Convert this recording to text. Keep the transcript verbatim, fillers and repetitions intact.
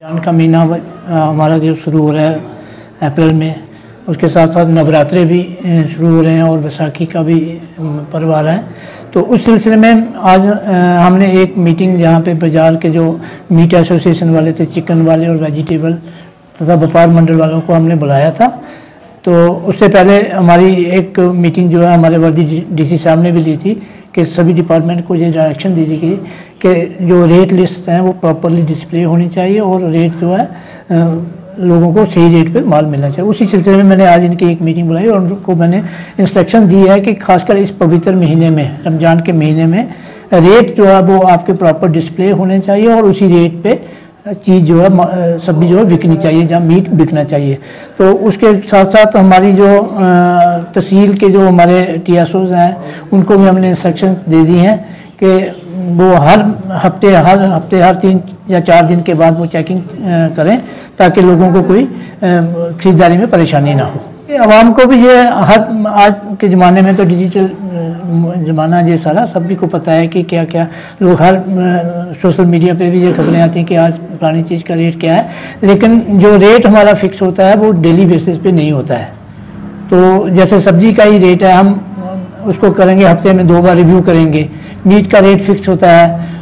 रमज़ान का महीना हमारा जो शुरू हो रहा है अप्रैल में, उसके साथ साथ नवरात्रे भी शुरू हो रहे हैं और बैसाखी का भी पर्व आ रहा है। तो उस सिलसिले में आज हमने एक मीटिंग जहाँ पे बाज़ार के जो मीट एसोसिएशन वाले थे, चिकन वाले और वेजिटेबल तथा व्यापार मंडल वालों को हमने बुलाया था। तो उससे पहले हमारी एक मीटिंग जो है हमारे वर्दी डीसी साहब ने भी ली थी कि सभी डिपार्टमेंट को ये डायरेक्शन दी गई कि जो रेट लिस्ट हैं वो प्रॉपरली डिस्प्ले होनी चाहिए और रेट जो है लोगों को सही रेट पे माल मिलना चाहिए। उसी सिलसिले में मैंने आज इनकी एक मीटिंग बुलाई और उनको मैंने इंस्ट्रक्शन दी है कि खासकर इस पवित्र महीने में, रमज़ान के महीने में, रेट जो है वो आपके प्रॉपर डिस्प्ले होने चाहिए और उसी रेट पे चीज़ जो है सब्जी जो है बिकनी चाहिए, जहाँ मीट बिकना चाहिए। तो उसके साथ साथ हमारी जो तहसील के जो हमारे टी एस ओज़ हैं उनको भी हमने इंस्ट्रक्शन दे दी हैं कि वो हर हफ्ते हर हफ्ते हर तीन या चार दिन के बाद वो चेकिंग करें ताकि लोगों को कोई ख़रीदारी में परेशानी ना हो। आवाम को भी ये हर आज के ज़माने में तो डिजिटल ज़माना ये सारा सभी को पता है कि क्या क्या लोग हर सोशल मीडिया पे भी ये खबरें आती हैं कि आज पुरानी चीज़ का रेट क्या है, लेकिन जो रेट हमारा फिक्स होता है वो डेली बेसिस पे नहीं होता है। तो जैसे सब्जी का ही रेट है, हम उसको करेंगे हफ्ते में दो बार रिव्यू करेंगे। मीट का रेट फिक्स होता है,